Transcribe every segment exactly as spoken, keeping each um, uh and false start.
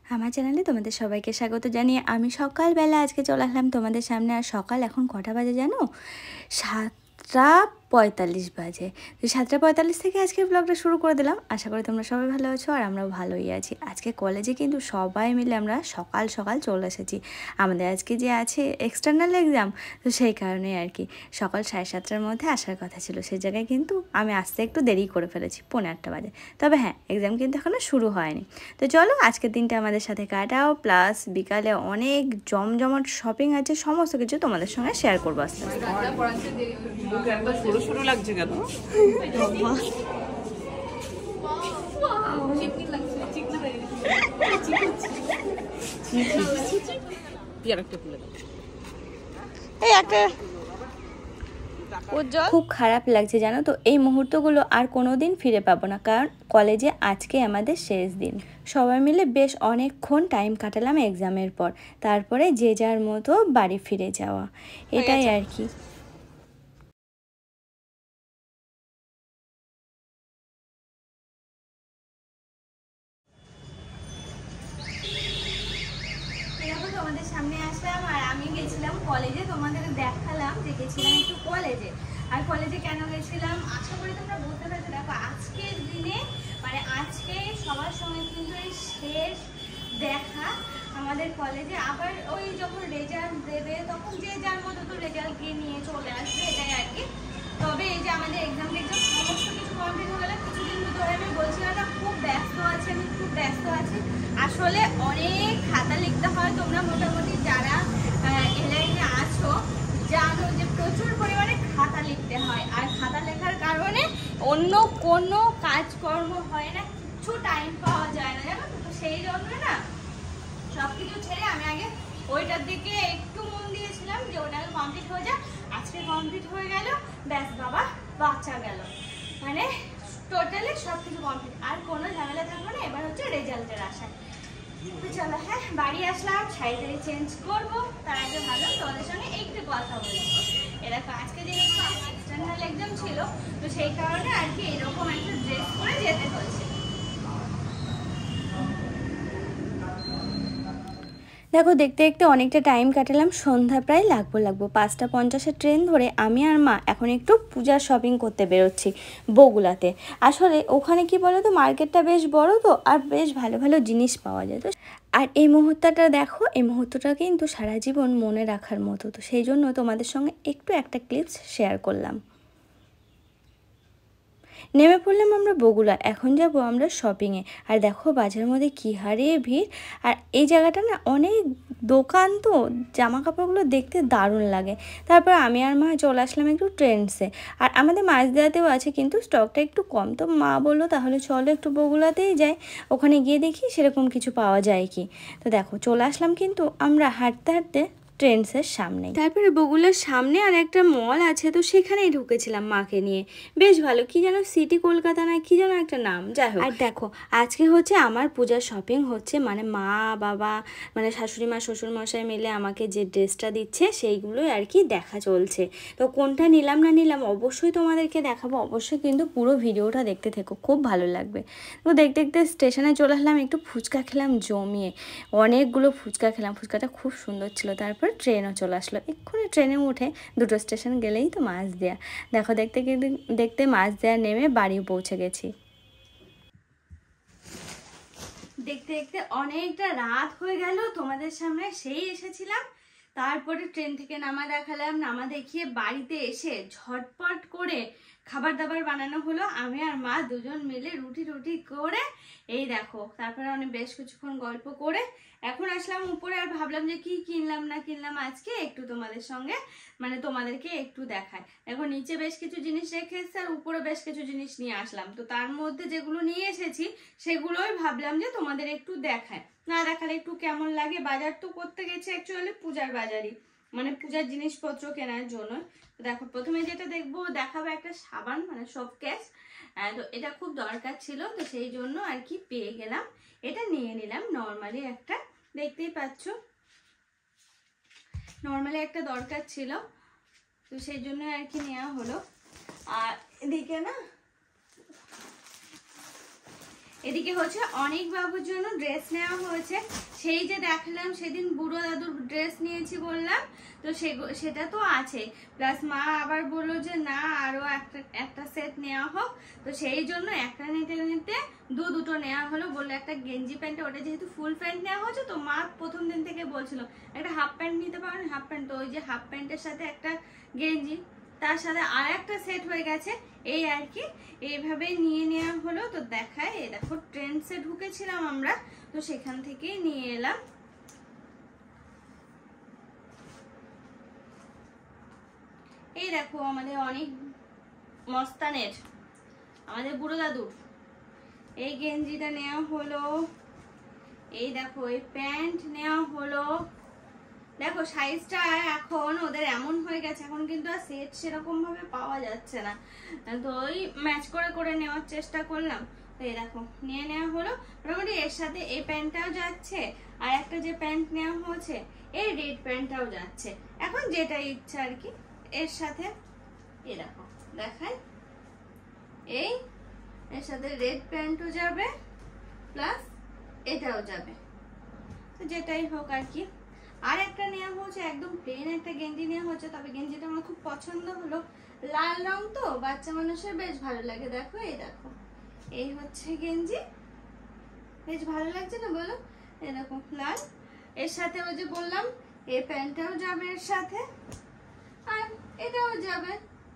আমার চ্যানেলে তোমাদের সবাইকে স্বাগত জানিয়ে আমি সকালবেলা আজকে চলে আসলাম তোমাদের সামনে। আর সকাল এখন কটা বাজে জানো? সাতটা পঁয়তাল্লিশ বাজে। তো সাতটা পঁয়তাল্লিশ থেকে আজকে ব্লগটা শুরু করে দিলাম। আশা করি তোমরা সবাই ভালো আছো আর আমরাও ভালোই আছি। আজকে কলেজে কিন্তু সবাই মিলে আমরা সকাল সকাল চলে এসেছি। আমাদের আজকে যে আছে এক্সটার্নাল এক্সাম, তো সেই কারণে আর কি সকাল সাড়ে সাতটার মধ্যে আসার কথা ছিল। সেই জায়গায় কিন্তু আমি আসতে একটু দেরি করে ফেলেছি, পৌনে আটটা বাজে। তবে হ্যাঁ, এক্সাম কিন্তু এখনও শুরু হয়নি। তো চলো আজকের দিনটা আমাদের সাথে কাটাও, প্লাস বিকালে অনেক জমজমাট শপিং আছে, সমস্ত কিছু তোমাদের সঙ্গে শেয়ার করবো আস্তে আস্তে। শুরু লাগছে কেন? খুব খারাপ লাগছে জানো তো, এই মুহূর্তগুলো আর কোনো দিন ফিরে পাবো না, কারণ কলেজে আজকে আমাদের শেষ দিন। সবাই মিলে বেশ অনেকক্ষণ টাইম কাটালাম এক্সামের পর, তারপরে যে যার মতো বাড়ি ফিরে যাওয়া, এটাই আর কি। তোমাদের সামনে আসলাম আর আমি গেছিলাম কলেজে, তোমাদের দেখালাম যে গেছিলাম একটু কলেজে। আর কলেজে কেন গেছিলাম আশা করি তোমরা বুঝতে পারছো। দেখো আজকের দিনে মানে আজকে সবার সঙ্গে কিন্তু এই শেষ দেখা আমাদের কলেজে। আবার ওই যখন রেজাল্ট দেবে তখন যে যার মতো তো রেজাল্টকে নিয়ে চলে আসবে, এটাই আর কি। তবে এই যে আমাদের এক্সাম টেক্সাম সমস্ত কিছু কমপ্লিট হয়ে গেলে কিছুদিন ধরে আমি বলছিলাম না খুব ব্যস্ত আছি, আমি খুব ব্যস্ত আছি। আসলে অনেক খাতা লিখতে হয়, তোমরা মোটামুটি যারা এলাইনে আছো জানো যে প্রচুর পরিমাণে খাতা লিখতে হয়। আর খাতা লেখার কারণে অন্য কোনো কাজকর্ম হয় না, কিছু টাইম পাওয়া যায় না জানো তো। সেই জন্য না সব কিছু ছেড়ে আমি আগে ওইটার দিকে একটু মন দিয়েছিলাম যে ওটাকে কমপ্লিট হয়ে যায়। আজকে কমপ্লিট হয়ে গেল, ব্যাস বাবা বাঁচা গেল, মানে টোটালি সব কিছু কমপ্লিট, আর কোনো ঝামেলা থাকবে না। এবার হচ্ছে রেজাল্টের আশায়। তো চলো হ্যাঁ, বাড়ি আসলাম, শাড়ি টাড়ি চেঞ্জ করবো, তার আগে ভালো তোমাদের সঙ্গে একটু কথা বলবো। এরকম আজকে যেহেতু এক্সটার্নাল এক্সাম ছিল, তো সেই কারণে আর কি এরকম একটা ড্রেস পরে যেতে হয়েছে। দেখো দেখতে দেখতে অনেকটা টাইম কাটালাম, সন্ধ্যা প্রায় লাগবো লাগবো পাঁচটা পঞ্চাশের ট্রেন ধরে আমি আর মা এখন একটু পূজার শপিং করতে বেরোচ্ছি বগুলাতে। আসলে ওখানে কি বলো তো, মার্কেটটা বেশ বড় তো, আর বেশ ভালো ভালো জিনিস পাওয়া যায়। তো আর এই মুহূর্তটা দেখো, এই মুহূর্তটা কিন্তু সারা জীবন মনে রাখার মতো। তো সেই জন্য তোমাদের সঙ্গে একটু একটা ক্লিপস শেয়ার করলাম। নেমে পড়লাম আমরা বগুলা, এখন যাব আমরা শপিংয়ে। আর দেখো বাজারের মধ্যে কী হারে ভিড়। আর এই জায়গাটা না অনেক দোকান, তো জামা কাপড়গুলো দেখতে দারুণ লাগে। তারপর আমি আর মা চলে আসলাম একটু ট্রেন্ডসে। আর আমাদের মাঝদিয়াতেও আছে, কিন্তু স্টকটা একটু কম। তো মা বললো তাহলে চলো একটু বগুলাতেই যাই, ওখানে গিয়ে দেখি সেরকম কিছু পাওয়া যায় কি। তো দেখো চলে আসলাম কিন্তু আমরা হাঁটতে হাঁটতে ট্রেন্ডসের সামনে। তারপরে বগুলার সামনে আর একটা মল আছে, তো সেখানেই ঢুকেছিলাম মাকে নিয়ে। বেশ ভালো, কি যেন সিটি কলকাতা না কি যেন একটা নাম, যাই হোক। আর দেখো আজকে হচ্ছে আমার পূজার শপিং হচ্ছে, মানে মা বাবা মানে শাশুড়ি মা শ্বশুর মশাই মিলে আমাকে যে ড্রেসটা দিচ্ছে সেইগুলোই আর কি দেখা চলছে। তো কোনটা নিলাম না নিলাম অবশ্যই তোমাদেরকে দেখাবো, অবশ্যই কিন্তু পুরো ভিডিওটা দেখতে থেকো, খুব ভালো লাগবে। তো দেখতে দেখতে স্টেশনে চলে আসলাম, একটু ফুচকা খেলাম জমিয়ে, অনেকগুলো ফুচকা খেলাম, ফুচকাটা খুব সুন্দর ছিল। তারপর ট্রেনও চলে আসলো, এক্ষুনি ট্রেনে উঠে দুটো স্টেশন গেলেই তো মাঝদিয়া। দেখো দেখতে দেখতে মাঝদিয়া নেমে বাড়ি পৌঁছে গেছি। দেখতে দেখতে অনেকটা রাত হয়ে গেল, তোমাদের সামনে সেই এসেছিলাম। তারপরে ট্রেন থেকে নামা দেখালাম, নামা দেখিয়ে বাড়িতে এসে ঝটপট করে খাবার দাবার বানানো হলো। আমি আর মা দুজন মিলে রুটি রুটি করে এই দেখো, তারপরে অনেক বেশ কিছুক্ষণ গল্প করে এখন আসলাম উপরে। আর ভাবলাম যে কি কিনলাম না কিনলাম আজকে একটু তোমাদের সঙ্গে মানে তোমাদেরকে একটু দেখায়। দেখো নিচে বেশ কিছু জিনিস রেখে এসেছি আর উপরে বেশ কিছু জিনিস নিয়ে আসলাম। তো তার মধ্যে যেগুলো নিয়ে এসেছি সেগুলোই ভাবলাম যে তোমাদের একটু দেখায়, না দেখালে একটু কেমন লাগে। বাজার তো করতে গেছে অ্যাকচুয়ালি পূজার বাজারই, মানে পূজার জিনিসপত্র কেনার জন্য। তো দেখো প্রথমে যেটা দেখবো দেখাবো একটা সাবান, মানে সব ক্যাশ। তো এটা খুব দরকার ছিল, তো সেই জন্য আর কি পেয়ে গেলাম, এটা নিয়ে নিলাম। নর্মালি একটা, দেখতেই পাচ্ছ নর্মালি একটা দরকার ছিল, তো সেই জন্য আর কি নেওয়া হলো। আর এদিকে না এদিকে হচ্ছে অনেক বাবুর জন্য ড্রেস নেওয়া হয়েছে। সেই যে দেখালাম সেদিন বুড়ো দাদুর ড্রেস নিয়েছি বললাম, তো সেটা তো আছে, প্লাস মা আবার বললো যে না আরো একটা একটা সেট নেওয়া হোক, তো সেই জন্য একটা নিতে নিতে দু দুটো নেওয়া হলো। বললো একটা গেঞ্জি প্যান্ট, ওটা যেহেতু ফুল প্যান্ট নেওয়া হয়েছে তো মা প্রথম দিন থেকে বলছিল একটা হাফ প্যান্ট নিতে পারো না, হাফ প্যান্ট, তো ওই যে হাফ প্যান্টের সাথে একটা গেঞ্জি, তার সাথে আর একটা সেট হয়ে গেছে, এই আর কি, এইভাবে নিয়ে নেওয়া হলো। তো দেখায়, এই দেখো ট্রেন্ডসে ঢুকেছিলাম আমরা, তো সেখান থেকেই নিয়ে এলাম। এই দেখো আমাদের অনেক মস্তানের, আমাদের বুড়ো দাদুর এই গেঞ্জিটা নেওয়া হলো। এই দেখো এই প্যান্ট নেওয়া হলো। দেখো সাইজটা এখন ওদের এমন হয়ে গেছে, এখন কিন্তু আর সেট সেরকম ভাবে পাওয়া যাচ্ছে না, তো ওই ম্যাচ করে করে নেওয়ার চেষ্টা করলাম। তো এই দেখো নিয়ে নেওয়া হলো। মোটামুটি এর সাথে এই প্যান্টটাও যাচ্ছে, আর একটা যে প্যান্ট নেওয়া হয়েছে এই রেড প্যান্টটাও যাচ্ছে, এখন যেটা ইচ্ছা আর কি এর সাথে। এই দেখো দেখায়, এই এর সাথে রেড প্যান্টও যাবে প্লাস এটাও যাবে, তো যেটাই হোক আর কি। আর একটা নেওয়া হচ্ছে একদম প্লেন একটা গেঞ্জি নেওয়া হচ্ছে, তবে গেঞ্জিটা আমার খুব পছন্দ হলো, লাল রং তো বাচ্চা মানুষের বেশ ভালো লাগে। দেখো এই দেখো এই হচ্ছে গেঞ্জি, বেশ ভালো লাগছে না বলো? এই দেখো লাল, এর সাথে ওই যে বললাম এই প্যান্টটাও যাবে এর সাথে, আর এটাও যাবে,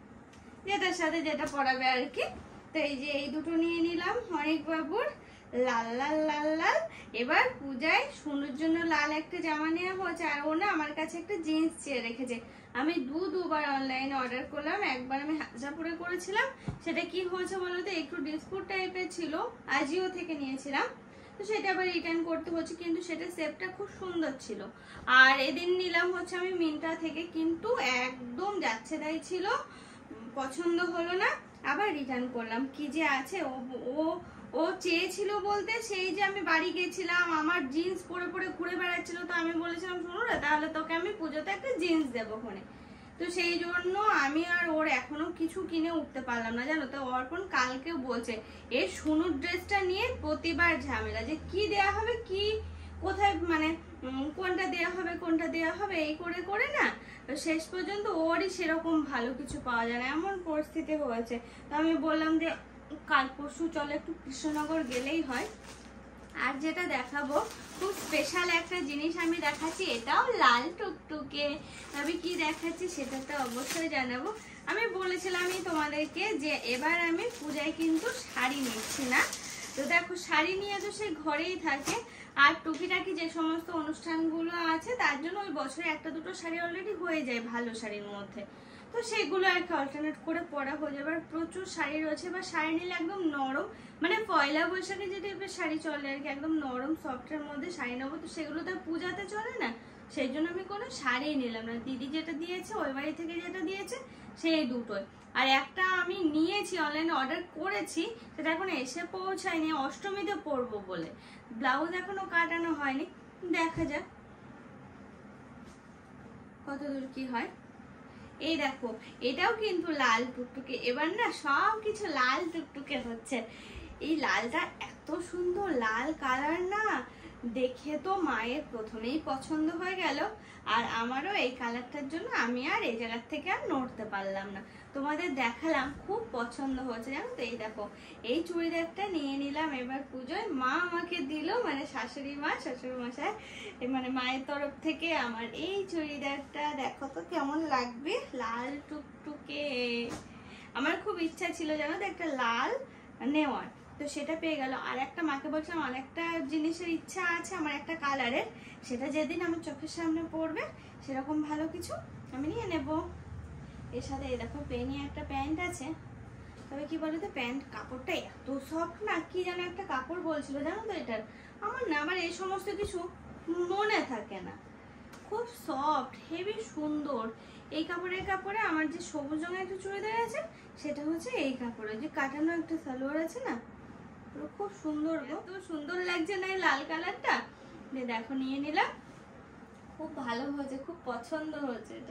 যেটার সাথে যেটা পরাবে আর কি। তো এই যে এই দুটো নিয়ে নিলাম অনেক বাবুর, লাল লাল লাল লাল। এবার পূজায় সোনুর জন্য লাল একটা জামা নেওয়া হয়েছে, আর ও না আমার কাছে একটা জিন্স চেয়ে রেখেছে। আমি দু দুবার অনলাইনে অর্ডার করলাম, একবার আমি হাজাপুরে করেছিলাম, সেটা কি হয়েছে বলতে একটু ডিসপুট টাইপের ছিল, আজিও থেকে নিয়েছিলাম, তো সেটা আবার রিটার্ন করতে হচ্ছে, কিন্তু সেটা শেপটা খুব সুন্দর ছিল। আর এদিন নিলাম হচ্ছে আমি মিন্ত্রা থেকে, কিন্তু একদম যাচ্ছে তাই ছিল, পছন্দ হলো না, আবার রিটার্ন করলাম। কি যে আছে, ও ও ও চেয়েছিল বলতে, সেই যে আমি বাড়ি গেছিলাম আমার জিন্স পরে পরে ঘুরে বেড়াচ্ছিল, তো আমি বলেছিলাম শোনো না তাহলে তোকে আমি পুজোতে একটা জিন্স দেবো ওখানে, তো সেই জন্য আমি আর ওর এখনো কিছু কিনে উঠতে পারলাম না জানো। তো অর্পণ কালকে বলছে এই সোনুর ড্রেসটা নিয়ে প্রতিবার ঝামেলা, যে কি দেয়া হবে, কি কোথায় মানে কোনটা দেয়া হবে কোনটা দেয়া হবে এই করে করে না শেষ পর্যন্ত ওরই সেরকম ভালো কিছু পাওয়া যায় না, এমন পরিস্থিতি হয়েছে। তো আমি বললাম যে কাল পরশু চলো একটু কৃষ্ণনগর গেলেই হয়। আর যেটা দেখাবো খুব স্পেশাল একটা জিনিস আমি দেখাচ্ছি, এটাও লাল টুকটুকে, তবে কি দেখাচ্ছি সেটা তো অবশ্যই জানাবো। আমি বলেছিলামই তোমাদেরকে যে এবার আমি পূজায় কিন্তু শাড়ি নিচ্ছি না, তো দেখো শাড়ি নিয়ে তো সে ঘরেই থাকে, আর টুকিটাকি যে সমস্ত অনুষ্ঠানগুলো আছে তার জন্য ওই বছরে একটা দুটো শাড়ি অলরেডি হয়ে যায় ভালো শাড়ির মধ্যে, তো সেগুলো আর কি অল্টারনেট করে পরা হয়ে যাবে। আর প্রচুর শাড়ি রয়েছে, বা শাড়ি নিলে একদম নরম, মানে পয়লা বৈশাখে যে টাইপের শাড়ি চলে আর কি, একদম নরম সফটের মধ্যে শাড়ি নেবো, তো সেগুলো তো পূজাতে চলে না, সেই জন্য আমি কোনো শাড়ি নিলাম না। দিদি যেটা দিয়েছে ওই বাড়ি থেকে যেটা দিয়েছে সেই দুটোই, আর একটা আমি নিয়েছি অনলাইনে অর্ডার করেছি, সেটা এখন এসে পৌঁছায়নি, অষ্টমীতে পরবো বলে, ব্লাউজ এখনো কাটানো হয়নি, দেখা যাক কত দূর কি হয়। এই দেখো এটাও কিন্তু লাল টুকটুকে, এবার না সব কিছু লাল টুকটুকে হচ্ছে। এই লালটা এত সুন্দর লাল কালার না, দেখে তো মায়ের প্রথমেই পছন্দ হয়ে গেল, আর আমারও এই কালারটার জন্য আমি আর এই জায়গার থেকে আর নড়তে পারলাম না, তোমাদের দেখালাম, খুব পছন্দ হয়েছে জানো তো। এই দেখো এই চুড়িদারটা নিয়ে নিলাম এবার পুজোয়, মা আমাকে দিল, মানে শাশুড়ি মা শ্বশুর মশাই মানে মায়ের তরফ থেকে আমার এই চুড়িদারটা, দেখো তো কেমন লাগবে, লাল টুকটুকে। আমার খুব ইচ্ছা ছিল জানো তো একটা লাল নেওয়ার, তো সেটা পেয়ে গেল। আর একটা মাকে বলছিলাম আর একটা জিনিসের ইচ্ছা আছে আমার একটা কালারের, সেটা যেদিন আমার চোখের সামনে পড়বে সেরকম ভালো কিছু আমি নিয়ে নেব। এর সাথে এই দেখো পেনি একটা প্যান্ট আছে, তবে কি বলতো প্যান্ট কাপড়টা এত সফট না, কি যেন একটা কাপড় বলছিল জানো তো এটার, আমার না আবার এই সমস্ত কিছু মনে থাকে না, খুব সফট হেভি সুন্দর। এই কাপড়ের কাপড়ে আমার যে সবুজ রঙের একটা চুড়িদার আছে সেটা হচ্ছে এই কাপড়ে, যে কাটানো একটা সালোয়ার আছে না, খুব সুন্দর, এত সুন্দর লাগছে না এই লাল কালারটা, দেখো নিয়ে নিলাম, খুব ভালো হয়েছে, খুব পছন্দ হয়েছে এটা।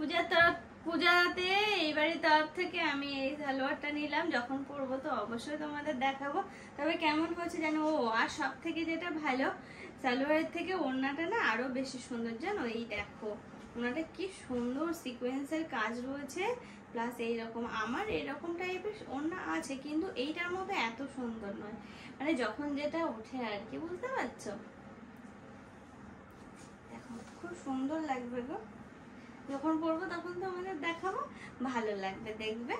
পূজার তরফ পূজাতে এইবারের তরফ থেকে আমি এই সালোয়ারটা নিলাম, যখন পরবো তো অবশ্যই তোমাদের দেখাবো। তবে কেমন হচ্ছে জানো, ও আর সব থেকে যেটা ভালো সালোয়ারের থেকে ওড়নাটা না আরো বেশি সুন্দর জানো। এই দেখো ওড়নাটা কি সুন্দর সিকোয়েন্সের কাজ রয়েছে, প্লাস এইরকম আমার এরকম টাইপের ওড়না আছে কিন্তু এইটার মতো এত সুন্দর নয়, মানে যখন যেটা ওঠে আর কি, বুঝতে পারছো? দেখো খুব সুন্দর লাগবে গো, যখন পরবো তখন তো আমাদের দেখাবো, ভালো লাগবে দেখবে।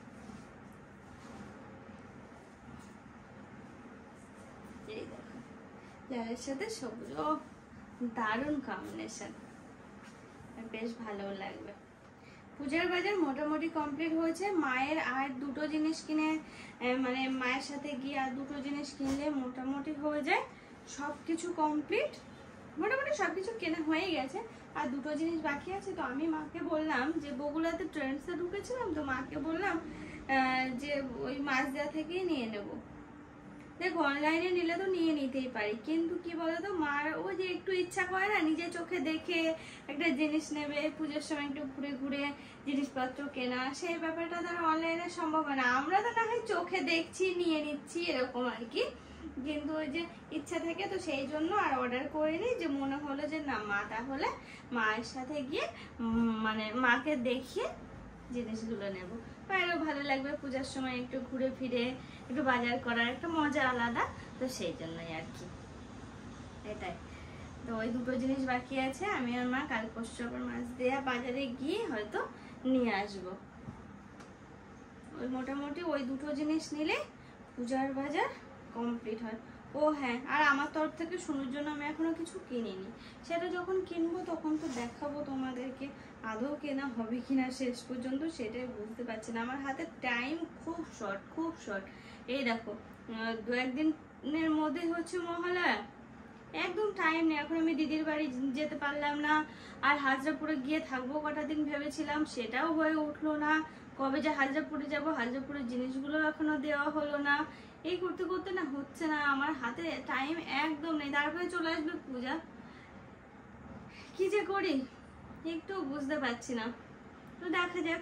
এই দেখো লালের সাথে সবুজ, ও দারুণ কম্বিনেশন, বেশ ভালো লাগবে। পূজার বাজার মোটামুটি কমপ্লিট হয়েছে। মায়ের আর দুটো জিনিস কিনে, মানে মায়ের সাথে গিয়ে আর দুটো জিনিস কিনলে মোটামুটি হয়ে যায়, সব কিছু কমপ্লিট, মোটামুটি সবকিছু কেনা হয়ে গেছে। আর দুটো জিনিস বাকি আছে, তো আমি মাকে বললাম যে বগুড়াতে ট্রেন্ডসে ঢুকেছিলাম, তো মাকে বললাম যে ওই মাছদা থেকেই নিয়ে নেব। দেখো অনলাইনে নিলে তো নিয়ে নিতেই পারি, কিন্তু কি বলতো মার ওই যে একটু ইচ্ছা করে না নিজে চোখে দেখে একটা জিনিস নেবে, পুজোর সময় একটু ঘুরে ঘুরে জিনিসপত্র কেনা, সেই ব্যাপারটা তারা অনলাইনে সম্ভব হয় না। আমরা তো না হয় চোখে দেখছি নিয়ে নিচ্ছি এরকম আর কি, কিন্তু ওই যে ইচ্ছা থেকে, তো সেই জন্য আর অর্ডার করিনি। যে মনে হলো যে না মা তাহলে মায়ের সাথে গিয়ে মানে মাকে দেখিয়ে জিনিসগুলো নেব, মায়েরও ভালো লাগবে পূজার সময় একটু ঘুরে ফিরে একটু বাজার করার একটা মজা আলাদা, তো সেই জন্যই আর কি এটাই। তো ওই দুটো জিনিস বাকি আছে, আমি আর মা কাল পরশু আবার মাছ দেয়া বাজারে গিয়ে হয়তো নিয়ে আসবো। ওই মোটামুটি ওই দুটো জিনিস নিলে পূজার বাজার কমপ্লিট হয়। ও হ্যাঁ, আর আমার তরফ থেকে শুনুর জন্য আমি এখনো কিছু কিনিনি, সেটা যখন কিনবো তখন তো দেখাবো তোমাদেরকে। আদৌ কেনা হবে কিনা শেষ পর্যন্ত সেটাই বুঝতে পারছি না, আমার হাতে টাইম খুব শর্ট, খুব শর্ট। এই দেখো দু একদিনের মধ্যে হচ্ছে মহালয়া, একদম টাইম নেই। এখন আমি দিদির বাড়ি যেতে পারলাম না, আর হাজরাপুরে গিয়ে থাকবো কটা দিন ভেবেছিলাম, সেটাও হয়ে উঠলো না। কবে যে হাজরাপুরে যাবো, হাজরাপুরের জিনিসগুলো এখনো দেওয়া হলো না। এই করতে করতে না হচ্ছে না, আমার হাতে টাইম একদম নেই। তারপরে চলে আসবে পূজা, কি যে করি একটু বুঝতে পারছি না, তো দেখা যাক।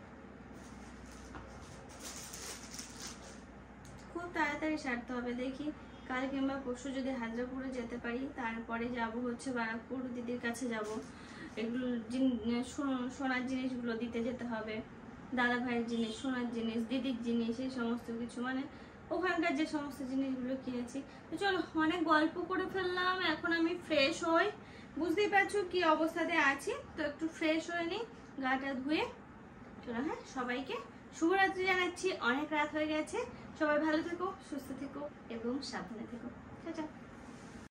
খুব তাড়াতাড়ি সারতে হবে, দেখি কাল কিংবা পরশু যদি হাজরাপুরে যেতে পারি, তারপরে যাব হচ্ছে বারাকপুর দিদির কাছে যাব, এগুলো সোনার জিনিসগুলো দিতে যেতে হবে, দাদা ভাইয়ের জিনিস, সোনার জিনিস, দিদির জিনিস, এই সমস্ত কিছু, মানে ওখানকার যে সমস্ত জিনিসগুলো কিনেছি। তো চলো অনেক গল্প করে ফেললাম, এখন আমি ফ্রেশ হই, বুঝতেই পারছো কি অবস্থাতে আছি, তো একটু ফ্রেশ হয়ে নিই, গাটা ধুয়ে। চলো হ্যাঁ, সবাইকে শুভরাত্রি জানাচ্ছি, অনেক রাত হয়ে গেছে, সবাই ভালো থেকো, সুস্থ থেকো এবং সাবধানে থেকো। টাটা।